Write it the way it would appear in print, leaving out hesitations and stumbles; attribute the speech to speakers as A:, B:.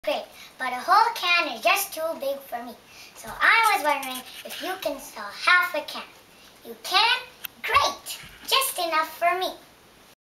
A: Great, but a whole can is just too big for me. So I was wondering if you can sell half a can. You can? Great! Just enough for me.